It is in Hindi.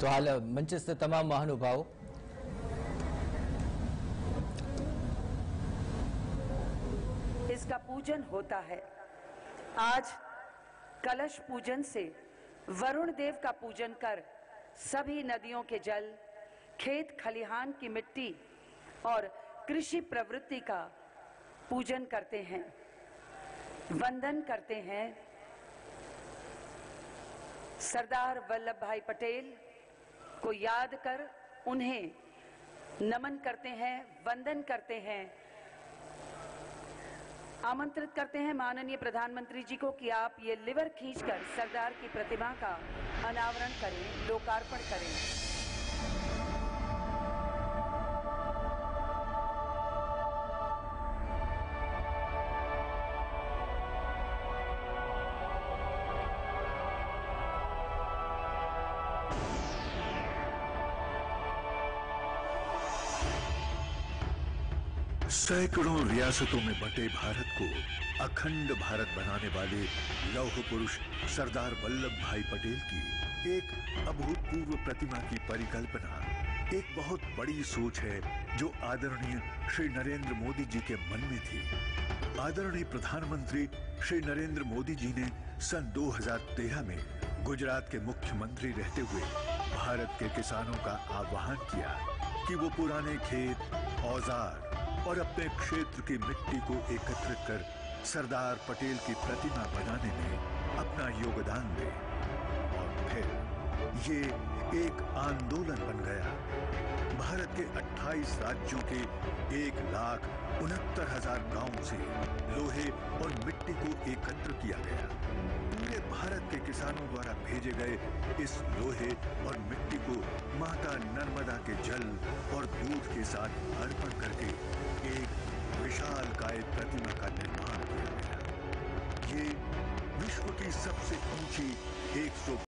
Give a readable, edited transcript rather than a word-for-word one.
तो हाल मंचस्थ तमाम महानुभावों इसका पूजन होता है। आज कलश पूजन से वरुण देव का पूजन कर सभी नदियों के जल, खेत खलिहान की मिट्टी और कृषि प्रवृत्ति का पूजन करते हैं, वंदन करते हैं। सरदार वल्लभ भाई पटेल को याद कर उन्हें नमन करते हैं, वंदन करते हैं। आमंत्रित करते हैं माननीय प्रधानमंत्री जी को कि आप ये लिवर खींचकर सरदार की प्रतिमा का अनावरण करें, लोकार्पण करें। सैकड़ों रियासतों में बटे भारत को अखंड भारत बनाने वाले लौह पुरुष सरदार वल्लभ भाई पटेल की एक अभूतपूर्व प्रतिमा की परिकल्पना एक बहुत बड़ी सोच है जो आदरणीय श्री नरेंद्र मोदी जी के मन में थी। आदरणीय प्रधानमंत्री श्री नरेंद्र मोदी जी ने सन 2013 में गुजरात के मुख्यमंत्री रहते हुए भारत के किसानों का आह्वान किया कि वो पुराने खेत, औजार और अपने क्षेत्र की मिट्टी को एकत्रित कर सरदार पटेल की प्रतिमा बनाने में अपना योगदान दें। और फिर ये एक आंदोलन बन गया। भारत के 28 राज्यों के 1,69,000 गांवों से लोहे और मिट्टी को एकत्र किया गया। पूरे भारत के किसानों द्वारा भेजे गए इस लोहे और मिट्टी को माता नर्मदा के जल और दूध के साथ अर्पण करके एक विशालकाय प्रतिमा का निर्माण किया गया। ये विश्व की सबसे ऊंची 100